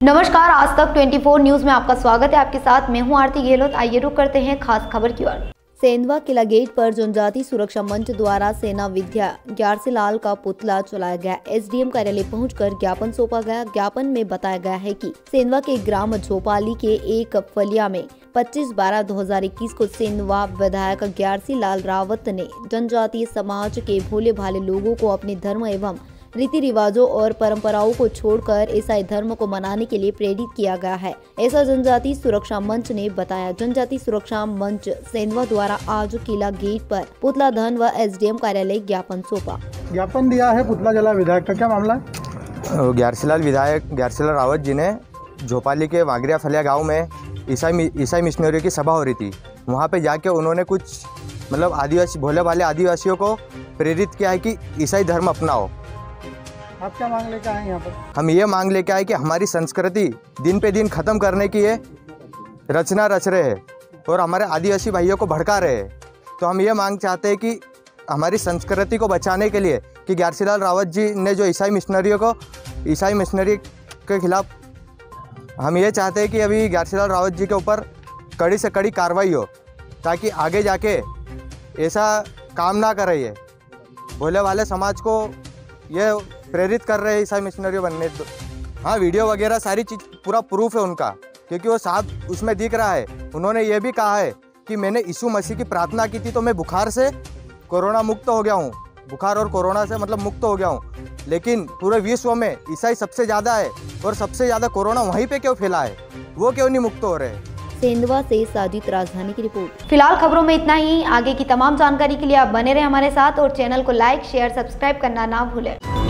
नमस्कार, आज तक 24 न्यूज में आपका स्वागत है। आपके साथ मैं हूं आरती गहलोत। आइए रुक करते हैं खास खबर की ओर। सेंधवा किला गेट पर जनजाति सुरक्षा मंच द्वारा सेना विद्या ग्यारसीलाल का पुतला चलाया गया। एसडीएम कार्यालय पहुंचकर ज्ञापन सौंपा गया। ज्ञापन में बताया गया है कि सेंधवा के ग्राम झोपाली के एक फलिया में 25/12/2021 को सेंधवा विधायक ग्यारसीलाल रावत ने जनजातीय समाज के भोले भाले लोगों को अपने धर्म एवं रीति रिवाजों और परंपराओं को छोड़कर ईसाई धर्म को मनाने के लिए प्रेरित किया गया है, ऐसा जनजाति सुरक्षा मंच ने बताया। जनजाति सुरक्षा मंच सेंधवा द्वारा आज किला गेट पर पुतला दहन व एसडीएम कार्यालय ज्ञापन सौंपा। ज्ञापन दिया है पुतला जला विधायक का, क्या मामला है? ग्यारसीलाल विधायक ग्यारसीलाल रावत जी ने झोपाली के वागरिया फलिया गाँव में ईसाई मिशनरियों की सभा हो रही थी। वहाँ पे जाके उन्होंने कुछ आदिवासी भोले भाले आदिवासियों को प्रेरित किया है कि ईसाई धर्म अपनाओ। आप क्या मांग लेकर आए यहाँ पर? हम ये मांग लेके आए कि हमारी संस्कृति दिन पे दिन ख़त्म करने की ये रचना रच रहे हैं और हमारे आदिवासी भाइयों को भड़का रहे हैं। तो हम ये मांग चाहते हैं कि हमारी संस्कृति को बचाने के लिए कि ग्यारसीलाल रावत जी ने जो ईसाई मिशनरी के खिलाफ हम ये चाहते हैं कि अभी ग्यारसीलाल रावत जी के ऊपर कड़ी से कड़ी कार्रवाई हो, ताकि आगे जाके ऐसा काम ना करे। ये भोले वाले समाज को ये प्रेरित कर रहे हैं ईसाई मिशनरी बनने। हाँ, वीडियो वगैरह सारी चीज़ पूरा प्रूफ है उनका, क्योंकि वो साफ उसमें दिख रहा है। उन्होंने ये भी कहा है कि मैंने यीशु मसीह की प्रार्थना की थी तो मैं बुखार से कोरोना मुक्त हो गया हूँ, बुखार और कोरोना से मुक्त हो गया हूँ। लेकिन पूरे विश्व में ईसाई सबसे ज़्यादा है और सबसे ज़्यादा कोरोना वहीं पे क्यों फैला है, वो क्यों नहीं मुक्त हो रहे हैं? सेंधवा से साजिद राजधानी की रिपोर्ट। फिलहाल खबरों में इतना ही। आगे की तमाम जानकारी के लिए आप बने रहे हमारे साथ और चैनल को लाइक, शेयर, सब्सक्राइब करना ना भूलें।